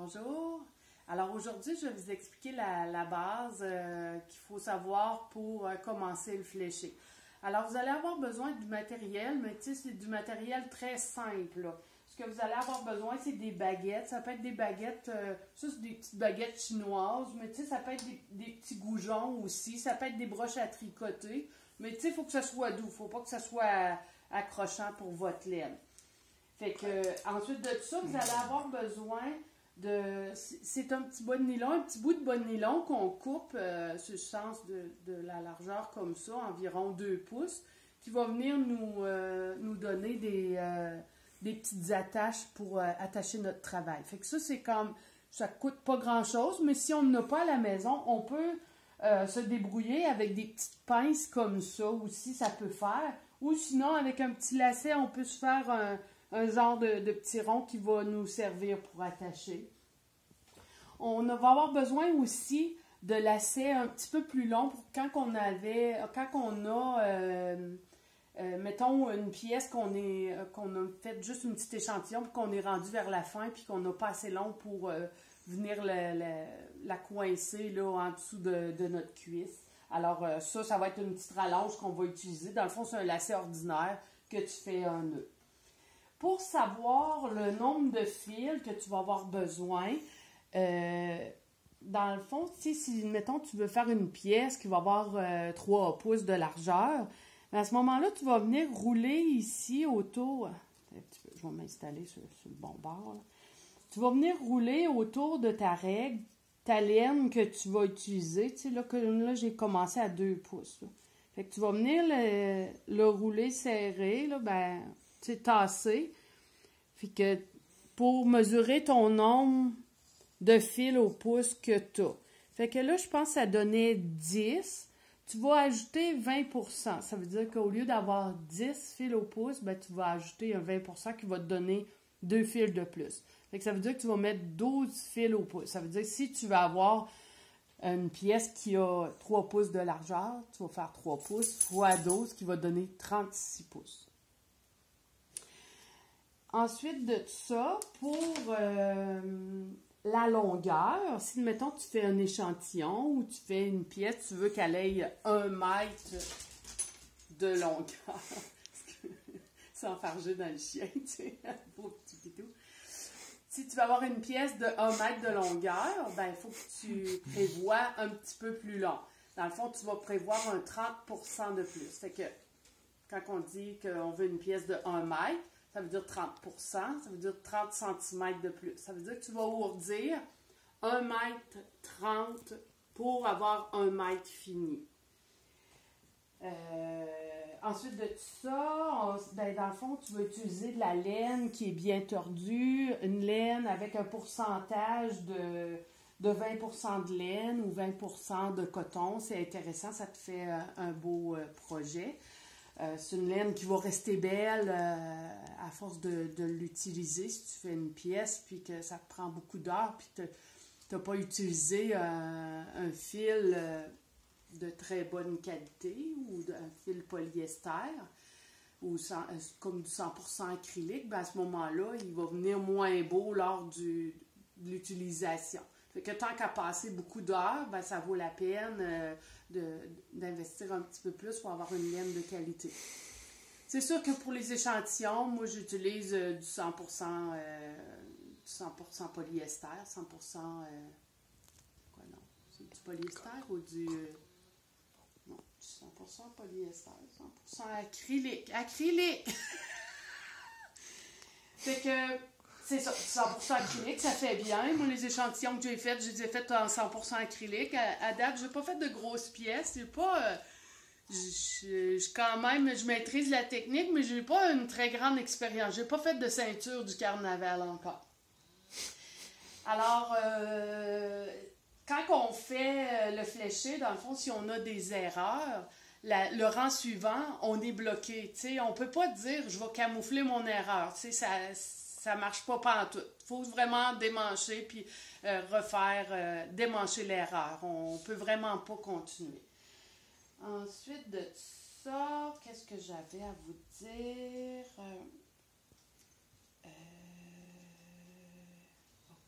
Bonjour. Alors aujourd'hui, je vais vous expliquer la base qu'il faut savoir pour commencer le fléché. Alors vous allez avoir besoin du matériel, mais tu sais, c'est du matériel très simple, là. Ce que vous allez avoir besoin, c'est des baguettes. Ça peut être des baguettes, ça c'est des petites baguettes chinoises, mais tu sais, ça peut être des petits goujons aussi. Ça peut être des broches à tricoter, mais tu sais, il faut que ça soit doux. Il ne faut pas que ça soit accrochant pour votre laine. Fait que, ensuite de ça, vous allez avoir besoin c'est un petit bas de nylon, un petit bout de bas de nylon qu'on coupe sur le sens de la largeur comme ça, environ 2 pouces, qui va venir nous donner des petites attaches pour attacher notre travail. Fait que ça, c'est comme, ça coûte pas grand-chose, mais si on n'en a pas à la maison, on peut se débrouiller avec des petites pinces comme ça aussi, ça peut faire. Ou sinon, avec un petit lacet, on peut se faire un genre de petit rond qui va nous servir pour attacher. On va avoir besoin aussi de lacets un petit peu plus longs pour quand on a, mettons, une pièce qu'on a fait juste une petite échantillon, puis qu'on est rendu vers la fin, puis qu'on n'a pas assez long pour venir la coincer là, en dessous de notre cuisse. Alors ça va être une petite rallonge qu'on va utiliser. Dans le fond, c'est un lacet ordinaire que tu fais un nœud. Pour savoir le nombre de fils que tu vas avoir besoin, dans le fond, si, mettons, tu veux faire une pièce qui va avoir 3 pouces de largeur, à ce moment-là, tu vas venir rouler ici autour. Un petit peu, je vais m'installer sur le bon bord. Là. Tu vas venir rouler autour de ta règle, ta laine que tu vas utiliser. Tu sais, là j'ai commencé à 2 pouces. Là. Fait que tu vas venir le rouler serré, là, ben, tu sais, tasser. Puis que pour mesurer ton nombre de fils au pouce que tu as. Fait que là, je pense que ça donnait 10. Tu vas ajouter 20%. Ça veut dire qu'au lieu d'avoir 10 fils au pouce, ben, tu vas ajouter un 20% qui va te donner 2 fils de plus. Fait que ça veut dire que tu vas mettre 12 fils au pouce. Ça veut dire que si tu vas avoir une pièce qui a 3 pouces de largeur, tu vas faire 3 pouces fois 12 qui va donner 36 pouces. Ensuite de ça, pour la longueur, si, mettons, tu fais un échantillon ou tu fais une pièce, tu veux qu'elle ait 1 mètre de longueur. Sans farger dans le chien, tu sais, pauvre petit pitou. Si tu veux avoir une pièce de 1 mètre de longueur, ben il faut que tu prévois un petit peu plus long. Dans le fond, tu vas prévoir un 30% de plus. Fait que quand on dit qu'on veut une pièce de 1 mètre, ça veut dire 30%, ça veut dire 30 cm de plus. Ça veut dire que tu vas ourdir 1 mètre 30 pour avoir 1 mètre fini. Ensuite de tout ça, ben dans le fond, tu vas utiliser de la laine qui est bien tordue, une laine avec un pourcentage de 20% de laine ou 20% de coton. C'est intéressant, ça te fait un beau projet. C'est une laine qui va rester belle à force de l'utiliser si tu fais une pièce, puis que ça te prend beaucoup d'heures, puis tu n'as pas utilisé un fil de très bonne qualité ou un fil polyester ou comme du 100% acrylique, ben à ce moment-là, il va venir moins beau lors de l'utilisation. Fait que tant qu'à passer beaucoup d'heures, ben ça vaut la peine d'investir un petit peu plus pour avoir une laine de qualité. C'est sûr que pour les échantillons, moi j'utilise du 100% polyester, 100% quoi non, c'est du polyester ou du non, 100% polyester, 100% acrylique. Acrylique! Fait que c'est ça, 100% acrylique, ça fait bien. Moi, les échantillons que j'ai faits, je les ai faits en 100% acrylique. À date, je n'ai pas fait de grosses pièces. J'ai pas... quand même, je maîtrise la technique, mais je n'ai pas une très grande expérience. Je n'ai pas fait de ceinture du carnaval encore. Alors, quand on fait le fléché, dans le fond, si on a des erreurs, le rang suivant, on est bloqué. T'sais, on ne peut pas dire « je vais camoufler mon erreur ». Ça ne marche pas pantoute. Il faut vraiment démancher puis démancher l'erreur. On ne peut vraiment pas continuer. Ensuite de ça, qu'est-ce que j'avais à vous dire? OK,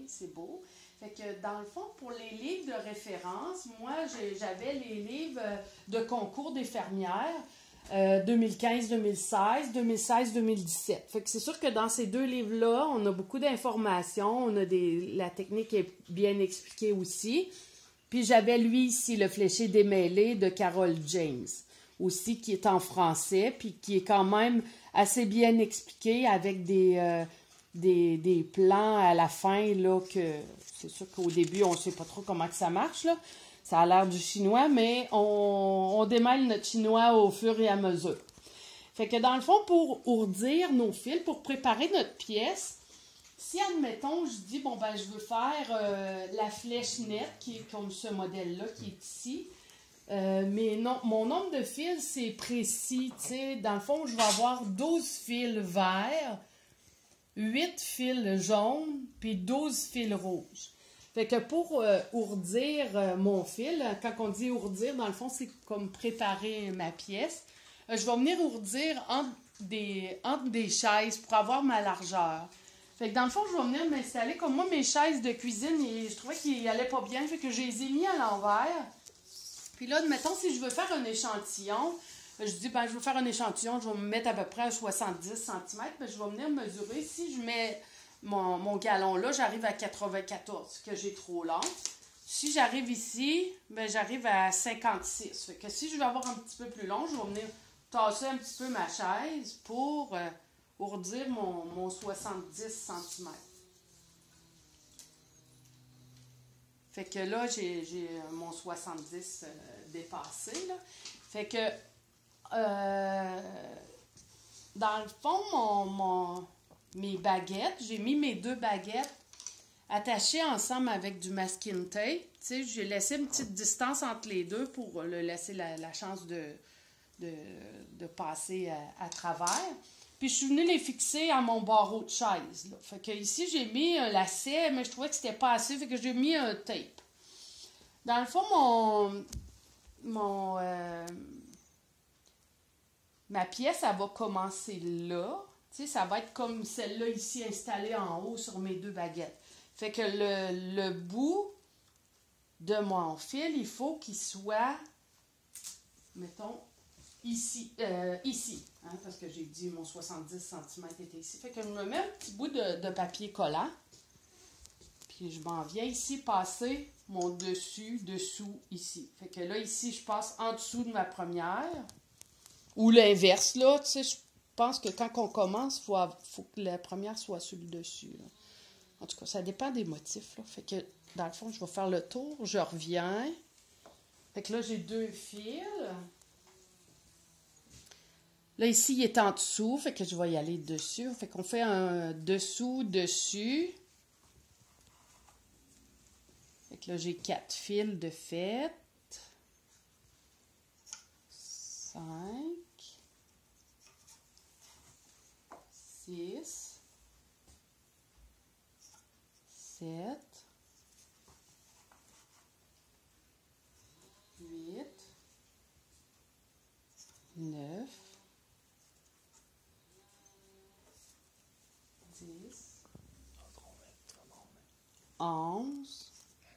c'est beau. Fait que dans le fond, pour les livres de référence, moi, j'avais les livres de concours des fermières 2015-2016, 2016-2017. Fait que c'est sûr que dans ces deux livres-là, on a beaucoup d'informations, la technique est bien expliquée aussi. Puis j'avais lui ici, Le fléché démêlé de Carol James, aussi qui est en français, puis qui est quand même assez bien expliqué avec des plans à la fin, là, que c'est sûr qu'au début, on ne sait pas trop comment que ça marche, là. Ça a l'air du chinois, mais on démêle notre chinois au fur et à mesure. Fait que dans le fond, pour ourdir nos fils, pour préparer notre pièce, si, admettons, je dis, bon, ben, je veux faire la flèche nette, qui est comme ce modèle-là, qui est ici, mais non, mon nombre de fils, c'est précis, tu sais. Dans le fond, je vais avoir 12 fils verts, 8 fils jaunes, puis 12 fils rouges. Fait que pour ourdir mon fil, quand on dit ourdir, dans le fond, c'est comme préparer ma pièce. Je vais venir ourdir entre des chaises pour avoir ma largeur. Fait que dans le fond, je vais venir m'installer. Comme moi, mes chaises de cuisine, je trouvais qu'ils n'allaient pas bien. Fait que je les ai mis à l'envers. Puis là, admettons, si je veux faire un échantillon, je dis, ben, je veux faire un échantillon, je vais me mettre à peu près à 70 cm. Ben, je vais venir mesurer. Si je mets mon galon là, j'arrive à 94, que j'ai trop long. Si j'arrive ici, ben, j'arrive à 56. Fait que si je veux avoir un petit peu plus long, je vais venir tasser un petit peu ma chaise pour ourdir mon 70 cm. Fait que là, j'ai mon 70 dépassé, là. Fait que, dans le fond, mes baguettes, j'ai mis mes deux baguettes attachées ensemble avec du masking tape. Tu sais, j'ai laissé une petite distance entre les deux pour le laisser la chance de passer à travers. Puis je suis venue les fixer à mon barreau de chaise, là. Fait que ici, j'ai mis un lacet, mais je trouvais que c'était pas assez, fait que j'ai mis un tape. Dans le fond, ma pièce, elle va commencer là. Tu sais, ça va être comme celle-là ici installée en haut sur mes deux baguettes. Fait que le bout de mon fil, il faut qu'il soit, mettons, ici, hein, parce que j'ai dit mon 70 cm était ici. Fait que je me mets un petit bout de papier collant, puis je m'en viens ici passer mon dessous, ici. Fait que là, ici, je passe en dessous de ma première, ou l'inverse, là, tu sais, je pense que quand on commence, il faut que la première soit sur le dessus, là. En tout cas, ça dépend des motifs, là. Fait que, dans le fond, je vais faire le tour, je reviens. Fait que là, j'ai deux fils. Là, ici, il est en dessous, fait que je vais y aller dessus. Fait qu'on fait un dessous-dessus. Fait que là, j'ai 4 fils de fait. 5. 6. 7. 8. 9. 10, 11,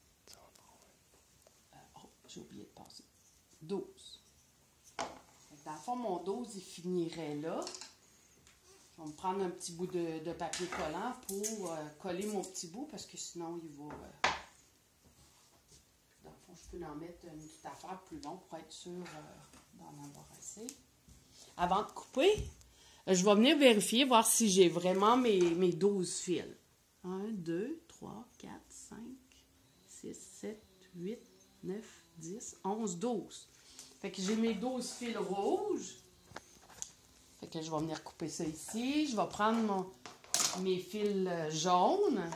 j'ai oublié de passer, 12. Dans le fond, mon 12, il finirait là. Je vais me prendre un petit bout de papier collant pour coller mon petit bout, parce que sinon, il va... dans le fond, je peux en mettre une petite affaire plus longue pour être sûr d'en avoir assez. Avant de couper, je vais venir vérifier, voir si j'ai vraiment mes 12 fils. 1, 2, 3, 4, 5, 6, 7, 8, 9, 10, 11, 12. Fait que j'ai mes 12 fils rouges. Fait que je vais venir couper ça ici. Je vais prendre mes fils jaunes.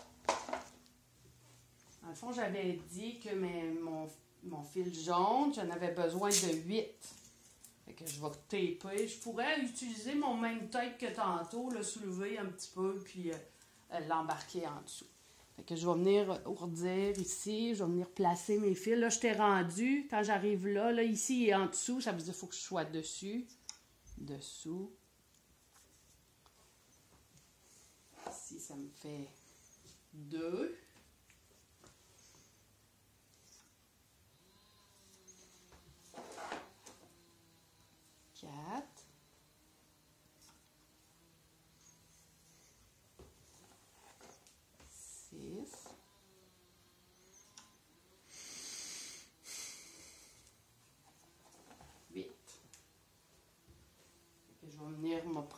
Dans le fond, j'avais dit que mon fil jaune, j'en avais besoin de 8. Fait que je vais taper. Je pourrais utiliser mon même tape que tantôt, le soulever un petit peu, puis l'embarquer en dessous. Fait que je vais venir ourdir ici, je vais venir placer mes fils. Là, je t'ai rendu. Quand j'arrive là, ici et en dessous, ça veut dire qu'il faut que je sois dessus. Dessous. Ici, ça me fait 2.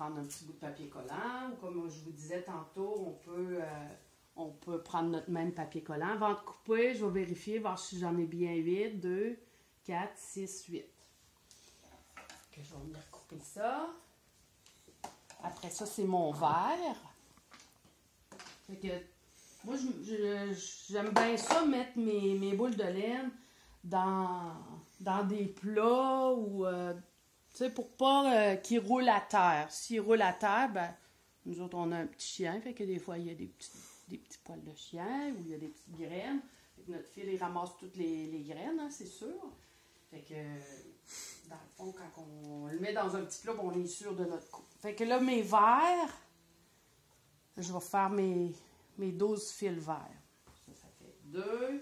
prendre un petit bout de papier collant, ou comme je vous disais tantôt, on peut prendre notre même papier collant. Avant de couper, je vais vérifier, voir si j'en ai bien 8, 2, 4, 6, 8. Je vais venir couper ça. Après ça, c'est mon verre. Fait que, moi, j'aime bien ça, mettre mes boules de laine dans des plats ou, tu sais, pour pas qu'ils roulent à terre. S'ils roulent à terre, ben, nous autres, on a un petit chien, fait que des fois, il y a des petits poils de chien ou il y a des petites graines. Fait que notre fil, il ramasse toutes les graines, hein, c'est sûr. Fait que, dans le fond, quand on le met dans un petit plat, on est sûr de notre coup. Fait que là, mes verres, je vais faire mes 12 fils verts. Ça fait 2,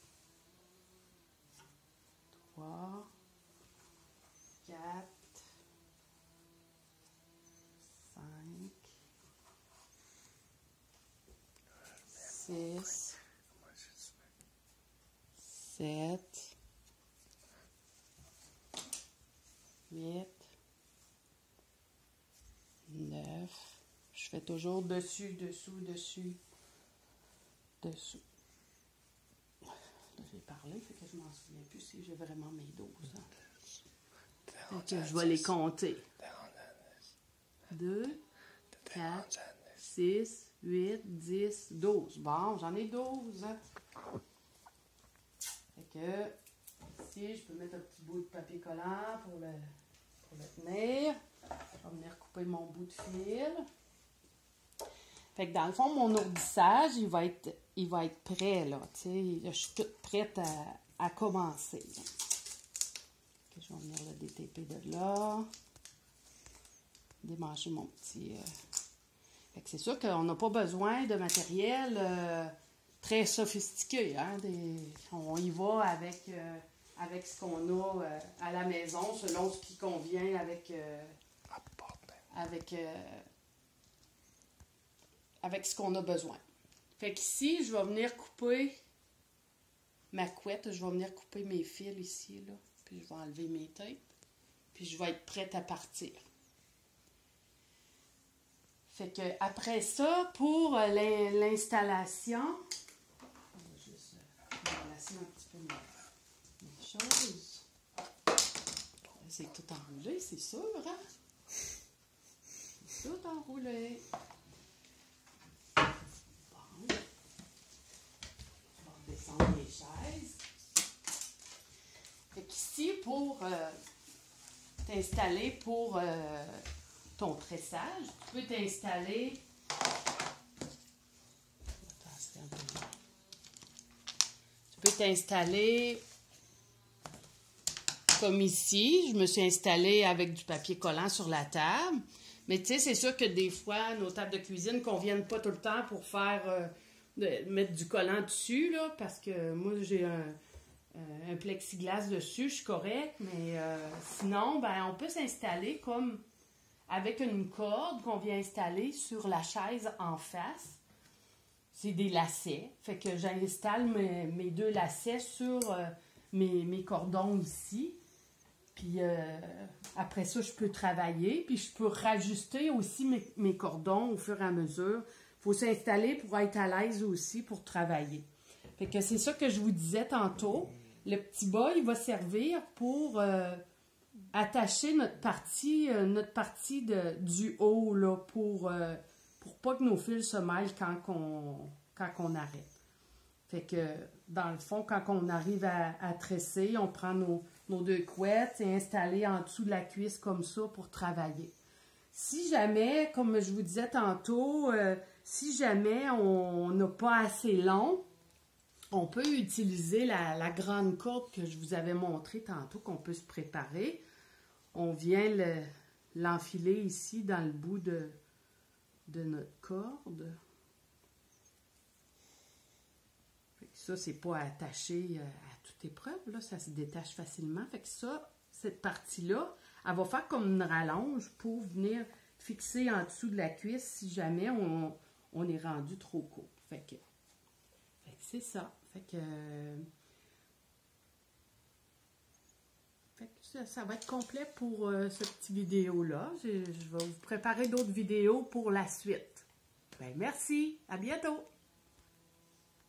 3, 4, 5, 6, 7, 8, 9. Je fais toujours dessus, dessous, dessus, dessous. Là, j'ai parlé, fait que je m'en souviens plus si j'ai vraiment mes 12. Hein. Fait que je vais les compter. 2, 4, 6, 8, 10, 12. Bon, j'en ai 12. Hein. Fait que, ici, je peux mettre un petit bout de papier collant pour le tenir. Je vais venir couper mon bout de fil. Fait que dans le fond, mon ourdissage, il va être prêt, là. Tu sais, je suis toute prête à commencer. Là. Okay, je vais venir le détaper de là. Démancher mon petit... Fait que c'est sûr qu'on n'a pas besoin de matériel très sophistiqué. Hein? On y va avec ce qu'on a à la maison, selon ce qui convient avec ce qu'on a besoin. Fait qu'ici, je vais venir couper ma couette, je vais venir couper mes fils ici, là, puis je vais enlever mes tapes, puis je vais être prête à partir. Fait que après ça, pour l'installation, on va juste déplacer un petit peu mes choses. C'est tout enroulé, c'est sûr, hein? C'est tout enroulé. Bon. Je vais redescendre les chaises. Fait qu'ici, pour t'installer pour ton tressage, tu peux t'installer... Tu peux t'installer comme ici. Je me suis installée avec du papier collant sur la table. Mais tu sais, c'est sûr que des fois, nos tables de cuisine ne conviennent pas tout le temps pour faire mettre du collant dessus, là, parce que moi, j'ai un plexiglas dessus, je suis correcte. Mais sinon, ben, on peut s'installer comme avec une corde qu'on vient installer sur la chaise en face. C'est des lacets. Fait que j'installe mes 2 lacets sur mes cordons ici. Puis après ça, je peux travailler. Puis je peux rajuster aussi mes cordons au fur et à mesure. Il faut s'installer pour être à l'aise aussi pour travailler. Fait que c'est ça que je vous disais tantôt. Le petit bas, il va servir pour attacher notre partie du haut là, pour pas que nos fils se mêlent quand on arrête. Fait que, dans le fond, quand on arrive à tresser, on prend nos 2 couettes et installer en dessous de la cuisse comme ça pour travailler. Si jamais, comme je vous disais tantôt, si jamais on n'a pas assez long, on peut utiliser la grande corde que je vous avais montré tantôt, qu'on peut se préparer. On vient l'enfiler ici dans le bout de notre corde. Ça, c'est pas attaché à toute épreuve, là, ça se détache facilement. Fait que ça, cette partie-là, elle va faire comme une rallonge pour venir fixer en dessous de la cuisse si jamais on est rendu trop court. Fait que c'est ça. Fait que ça va être complet pour cette petite vidéo-là. Je vais vous préparer d'autres vidéos pour la suite. Ben, merci, à bientôt!